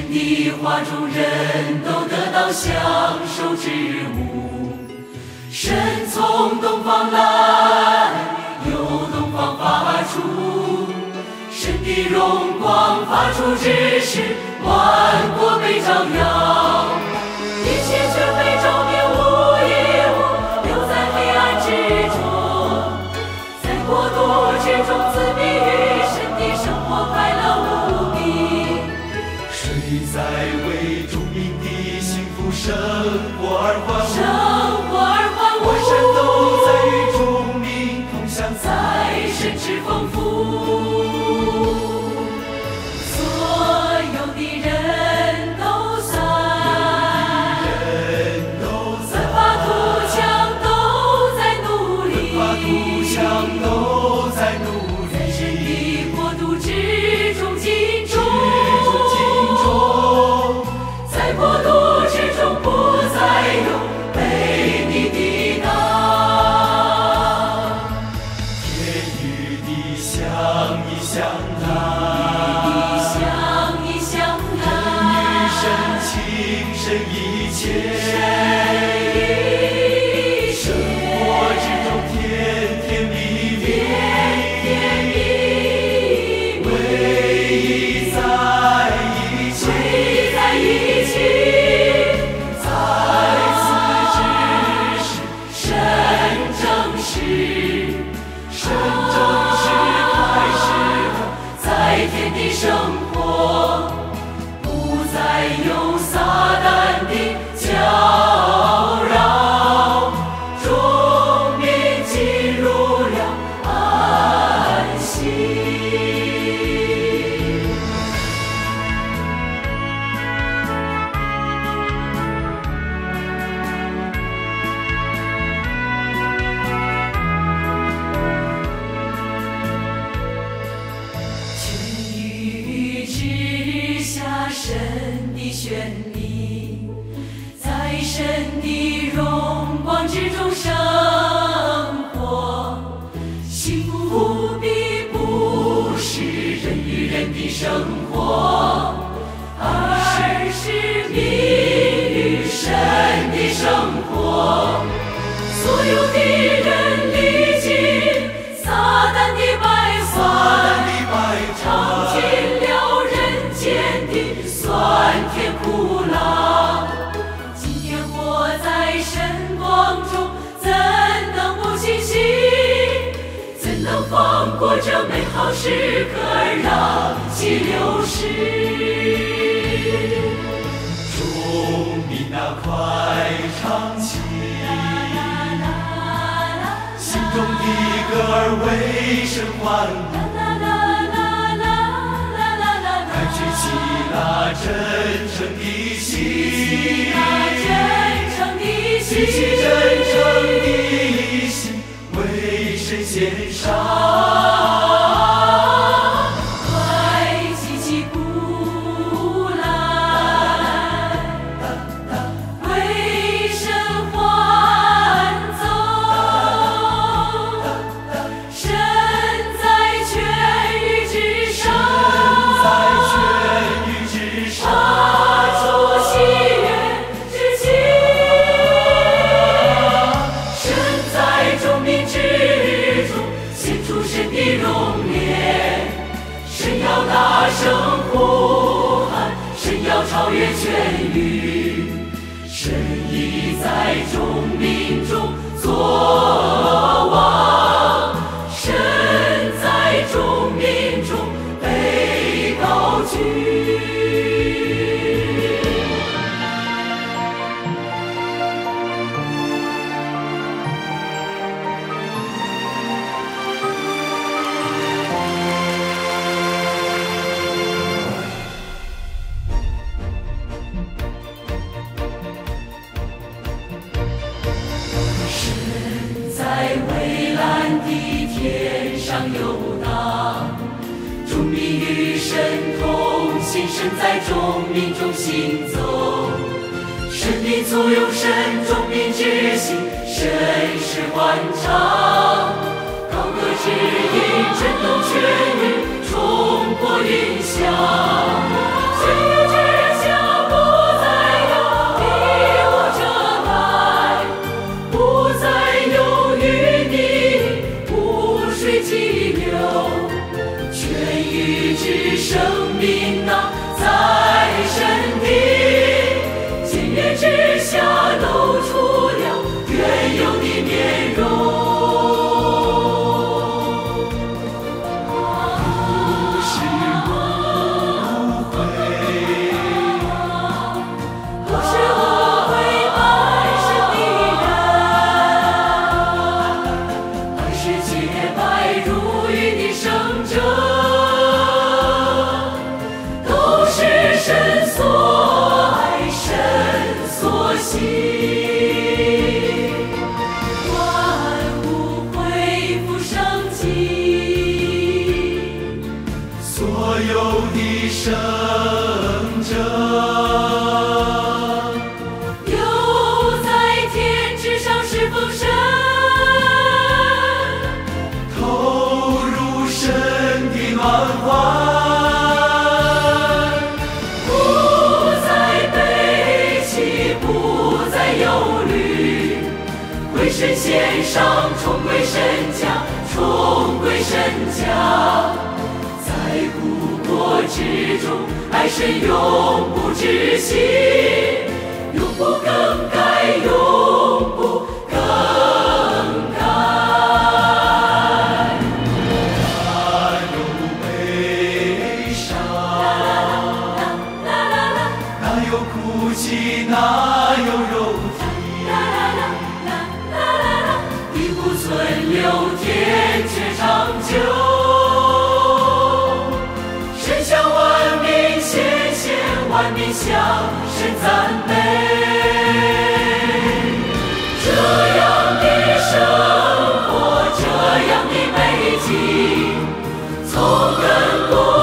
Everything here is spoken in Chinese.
神的话中，人都得到享受之物。神从东方来，由东方发出，神的荣光发出之时，万国被照耀。一切却被照灭无一物，留在黑暗之中，在国度之中自闭于神的生活快乐无比。 谁在为众民的幸福生活而欢呼？ 生活而欢呼， 万神都在与众民同享在神之丰富。所有的人都在，奋发图强都在努力， 都在努力， 在神的国度之中尽忠，在国度之中不再有被你抵挡。 天与地相依相与神情深一切。生活之中甜甜蜜蜜，唯一在一起，在此之时，神正式开始了， 在天地生活，不再有撒旦的搅扰，众民进入了安息。天宇之下，神的绚丽，在神的荣光之中生活。幸福无比不是人与人的生活，而是民与神的生活。所有的人历尽撒旦的败坏，尝尽了人间的酸甜苦辣。今天活在神光中，怎能不清醒？怎能放过这美好时刻而让其流逝？ 众民啊，快唱起，心中的歌儿为神欢呼。举起那真诚的心，举起真诚的心，为神献上。 快击起鼓来，为神欢奏。神在全宇之上，发出喜悦之情。神在众民之中显出神的容颜。神要大声呼喊，神要超越全宇。神已在众民中作王，神在众民中被高举。在蔚蓝的天上游荡，众民与神同行，神在众民中行走。神的簇拥，神众民之心，神是欢唱。高歌指引，震动全宇，冲破云霄，全宇之下。 忧虑。归神献上，重归神家，重归神家。在故国之中，爱神永不止息，永不更改，永不更改。 哪有悲伤？哪有哭泣？哪有肉体？ 地不存留，天却长久。神向万民显现，万民向神赞美。这样的生活，这样的美景，从亘古